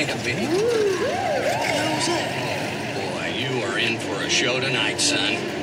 Wait a minute. Boy, you are in for a show tonight, son.